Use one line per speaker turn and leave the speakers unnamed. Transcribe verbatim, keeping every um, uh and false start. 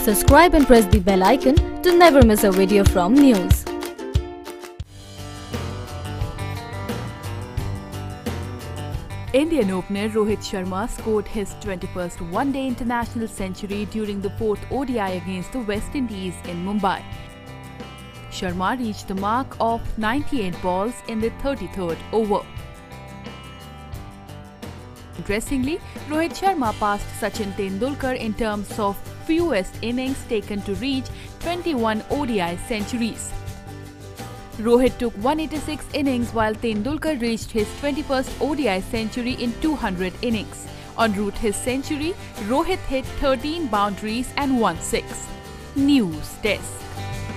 Subscribe and press the bell icon to never miss a video from NYOOOZ.
Indian opener Rohit Sharma scored his twenty-first one-day international century during the fourth O D I against the West Indies in Mumbai. Sharma reached the mark of ninety-eight balls in the thirty-third over. Interestingly, Rohit Sharma passed Sachin Tendulkar in terms of fewest innings taken to reach twenty-one O D I centuries. Rohit took one hundred eighty-six innings while Tendulkar reached his twenty-first O D I century in two hundred innings. En route his century, Rohit hit thirteen boundaries and won six. NYOOOZ Desk.